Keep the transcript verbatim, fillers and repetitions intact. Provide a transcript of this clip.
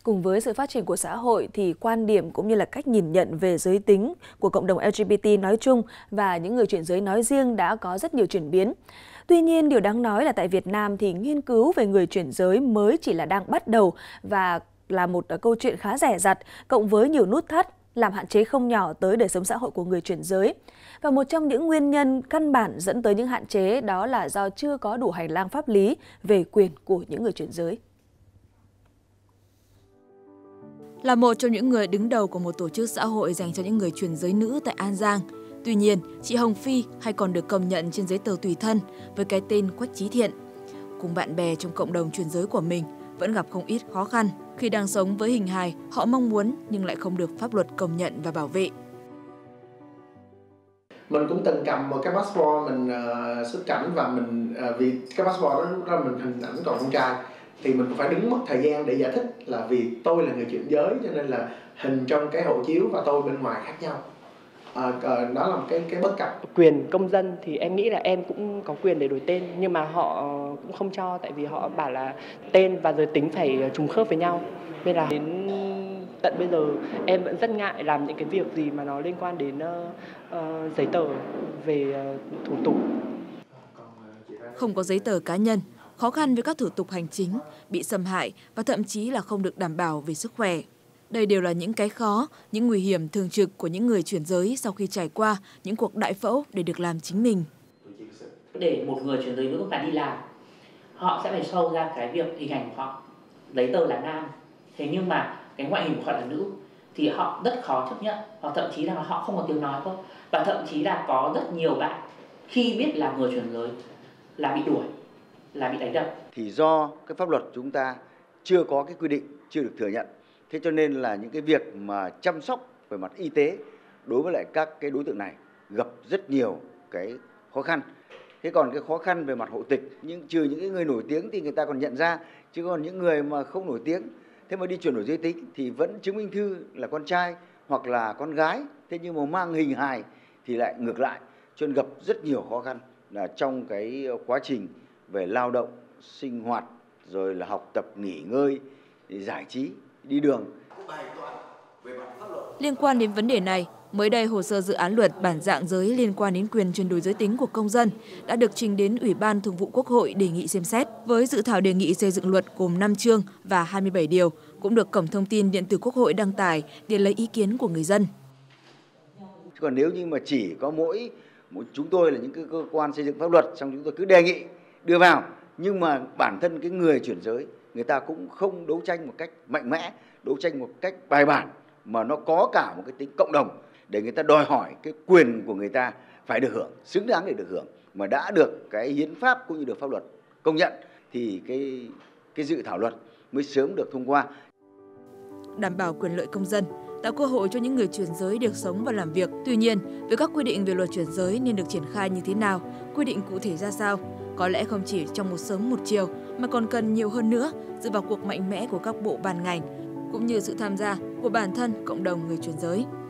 Cùng với sự phát triển của xã hội thì quan điểm cũng như là cách nhìn nhận về giới tính của cộng đồng L G B T nói chung và những người chuyển giới nói riêng đã có rất nhiều chuyển biến. Tuy nhiên, điều đáng nói là tại Việt Nam thì nghiên cứu về người chuyển giới mới chỉ là đang bắt đầu và là một câu chuyện khá rẻ rặt, cộng với nhiều nút thắt, làm hạn chế không nhỏ tới đời sống xã hội của người chuyển giới. Và một trong những nguyên nhân căn bản dẫn tới những hạn chế đó là do chưa có đủ hành lang pháp lý về quyền của những người chuyển giới. Là một trong những người đứng đầu của một tổ chức xã hội dành cho những người chuyển giới nữ tại An Giang, tuy nhiên, chị Hồng Phi hay còn được công nhận trên giấy tờ tùy thân với cái tên Quách Chí Thiện, cùng bạn bè trong cộng đồng chuyển giới của mình vẫn gặp không ít khó khăn khi đang sống với hình hài họ mong muốn nhưng lại không được pháp luật công nhận và bảo vệ. Mình cũng từng cầm một cái passport mình uh, xuất cảnh và mình uh, vì cái passport đó ra mình hình ảnh còn con trai thì mình cũng phải đứng mất thời gian để giải thích là vì tôi là người chuyển giới cho nên là hình trong cái hộ chiếu và tôi bên ngoài khác nhau. À, uh, đó là một cái cái bất cập. Quyền công dân thì em nghĩ là em cũng có quyền để đổi tên nhưng mà họ cũng không cho, tại vì họ bảo là tên và giới tính phải trùng khớp với nhau. Nên là đến tận bây giờ em vẫn rất ngại làm những cái việc gì mà nó liên quan đến uh, uh, giấy tờ về uh, thủ tục. Không có giấy tờ cá nhân, khó khăn với các thủ tục hành chính, bị xâm hại và thậm chí là không được đảm bảo về sức khỏe. Đây đều là những cái khó, những nguy hiểm thường trực của những người chuyển giới sau khi trải qua những cuộc đại phẫu để được làm chính mình. Để một người chuyển giới nữ mà đi làm, họ sẽ phải show ra cái việc hình ảnh của họ, giấy tờ là nam. Thế nhưng mà cái ngoại hình của họ là nữ thì họ rất khó chấp nhận, hoặc thậm chí là họ không có tiếng nói thôi. Và thậm chí là có rất nhiều bạn khi biết là người chuyển giới là bị đuổi, là bị đánh đập. Thì do cái pháp luật chúng ta chưa có cái quy định, chưa được thừa nhận. Thế cho nên là những cái việc mà chăm sóc về mặt y tế đối với lại các cái đối tượng này gặp rất nhiều cái khó khăn. Thế còn cái khó khăn về mặt hộ tịch, nhưng trừ những cái người nổi tiếng thì người ta còn nhận ra, chứ còn những người mà không nổi tiếng, thế mà đi chuyển đổi giới tính thì vẫn chứng minh thư là con trai hoặc là con gái, thế nhưng mà mang hình hài thì lại ngược lại, cho nên gặp rất nhiều khó khăn là trong cái quá trình về lao động, sinh hoạt, rồi là học tập, nghỉ ngơi, giải trí, đi đường. Liên quan đến vấn đề này, mới đây hồ sơ dự án luật bản dạng giới liên quan đến quyền chuyển đổi giới tính của công dân đã được trình đến Ủy ban Thường vụ Quốc hội đề nghị xem xét. Với dự thảo đề nghị xây dựng luật gồm năm chương và hai mươi bảy điều, cũng được Cổng Thông tin Điện tử Quốc hội đăng tải để lấy ý kiến của người dân. Còn nếu như mà chỉ có mỗi chúng tôi là những cái cơ quan xây dựng pháp luật, xong chúng tôi cứ đề nghị đưa vào, nhưng mà bản thân cái người chuyển giới người ta cũng không đấu tranh một cách mạnh mẽ, đấu tranh một cách bài bản mà nó có cả một cái tính cộng đồng để người ta đòi hỏi cái quyền của người ta phải được hưởng, xứng đáng để được hưởng, mà đã được cái hiến pháp cũng như được pháp luật công nhận thì cái cái dự thảo luật mới sớm được thông qua. Đảm bảo quyền lợi công dân, tạo cơ hội cho những người chuyển giới được sống và làm việc. Tuy nhiên, với các quy định về luật chuyển giới nên được triển khai như thế nào, quy định cụ thể ra sao, có lẽ không chỉ trong một sớm một chiều mà còn cần nhiều hơn nữa, dựa vào cuộc mạnh mẽ của các bộ ban ngành cũng như sự tham gia của bản thân cộng đồng người chuyển giới.